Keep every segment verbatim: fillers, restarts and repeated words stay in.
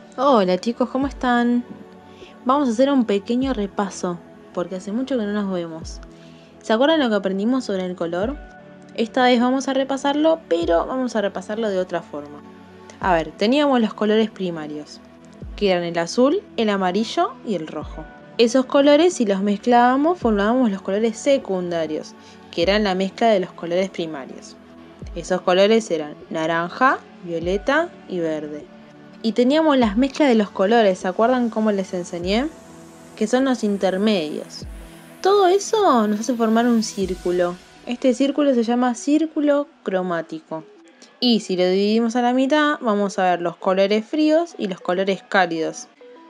Hola chicos, ¿cómo están? Vamos a hacer un pequeño repaso, porque hace mucho que no nos vemos. ¿Se acuerdan lo que aprendimos sobre el color? Esta vez vamos a repasarlo, pero vamos a repasarlo de otra forma. A ver, teníamos los colores primarios, que eran el azul, el amarillo y el rojo. Esos colores, si los mezclábamos, formábamos los colores secundarios, que eran la mezcla de los colores primarios. Esos colores eran naranja, violeta y verde. Y teníamos las mezclas de los colores, ¿se acuerdan cómo les enseñé? Que son los intermedios. Todo eso nos hace formar un círculo. Este círculo se llama círculo cromático. Y si lo dividimos a la mitad, vamos a ver los colores fríos y los colores cálidos.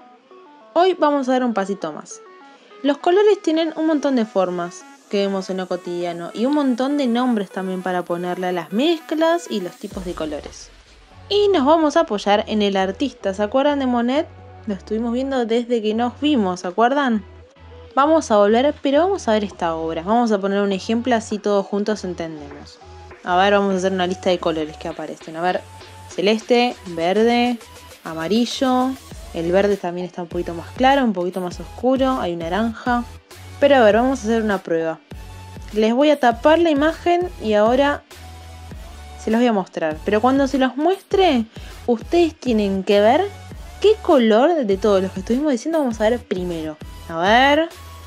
Hoy vamos a dar un pasito más. Los colores tienen un montón de formas que vemos en lo cotidiano y un montón de nombres también para ponerle a las mezclas y los tipos de colores. Y nos vamos a apoyar en el artista. ¿Se acuerdan de Monet? Lo estuvimos viendo desde que nos vimos, ¿se acuerdan? Vamos a volver, pero vamos a ver esta obra. Vamos a poner un ejemplo así todos juntos entendemos. A ver, vamos a hacer una lista de colores que aparecen. A ver, celeste, verde, amarillo. El verde también está un poquito más claro, un poquito más oscuro. Hay naranja. Pero a ver, vamos a hacer una prueba. Les voy a tapar la imagen y ahora se los voy a mostrar, pero cuando se los muestre, ustedes tienen que ver qué color de todos los que estuvimos diciendo vamos a ver primero. A ver,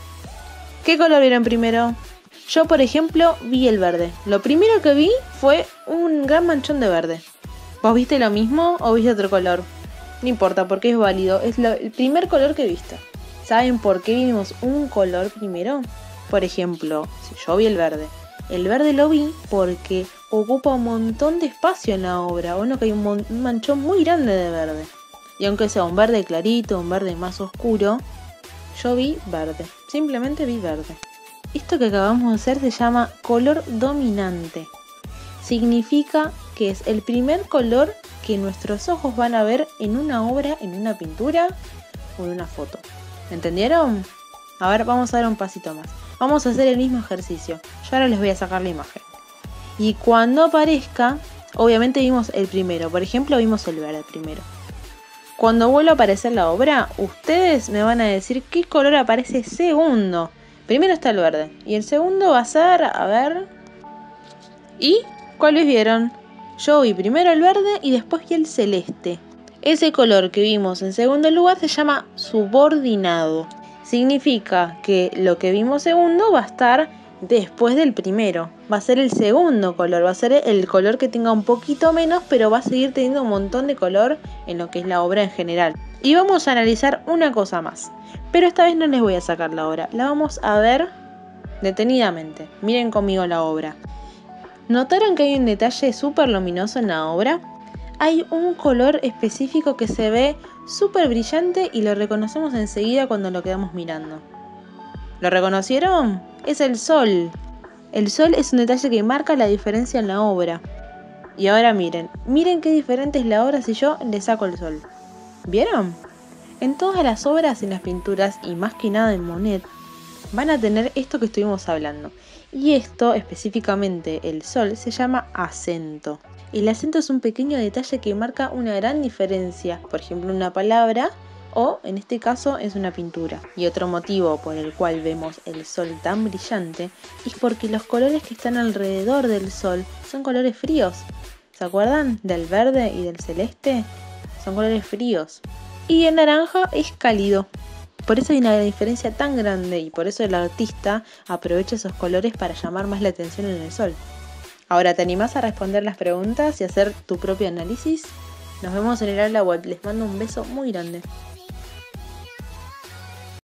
¿qué color vieron primero? Yo, por ejemplo, vi el verde. Lo primero que vi fue un gran manchón de verde. ¿Vos viste lo mismo o viste otro color? No importa, porque es válido. Es lo, el primer color que viste. ¿Saben por qué vimos un color primero? Por ejemplo, si yo vi el verde. El verde lo vi porque ocupa un montón de espacio en la obra. Bueno, que hay un, mon- un manchón muy grande de verde. Y aunque sea un verde clarito, un verde más oscuro, yo vi verde. Simplemente vi verde. Esto que acabamos de hacer se llama color dominante. Significa que es el primer color que nuestros ojos van a ver en una obra, en una pintura o en una foto. ¿Entendieron? A ver, vamos a dar un pasito más. Vamos a hacer el mismo ejercicio. Yo ahora les voy a sacar la imagen. Y cuando aparezca, obviamente vimos el primero. Por ejemplo, vimos el verde primero. Cuando vuelva a aparecer la obra, ustedes me van a decir qué color aparece segundo. Primero está el verde. Y el segundo va a ser, a ver... ¿Y cuáles vieron? Yo vi primero el verde y después vi el celeste. Ese color que vimos en segundo lugar se llama subordinado. Significa que lo que vimos segundo va a estar después del primero. Va a ser el segundo color, va a ser el color que tenga un poquito menos, pero va a seguir teniendo un montón de color en lo que es la obra en general. Y vamos a analizar una cosa más. Pero esta vez no les voy a sacar la obra, la vamos a ver detenidamente. Miren conmigo la obra. ¿Notaron que hay un detalle súper luminoso en la obra? Hay un color específico que se ve súper brillante y lo reconocemos enseguida cuando lo quedamos mirando. ¿Lo reconocieron? Es el sol. El sol es un detalle que marca la diferencia en la obra. Y ahora miren, miren qué diferente es la obra si yo le saco el sol. ¿Vieron? En todas las obras, en las pinturas y más que nada en Monet, van a tener esto que estuvimos hablando. Y esto, específicamente el sol, se llama acento. El acento es un pequeño detalle que marca una gran diferencia, por ejemplo una palabra o en este caso es una pintura. Y otro motivo por el cual vemos el sol tan brillante es porque los colores que están alrededor del sol son colores fríos. ¿Se acuerdan del verde y del celeste? Son colores fríos. Y el naranja es cálido. Por eso hay una diferencia tan grande y por eso el artista aprovecha esos colores para llamar más la atención en el sol. Ahora, ¿te animás a responder las preguntas y hacer tu propio análisis? Nos vemos en el aula web. Les mando un beso muy grande.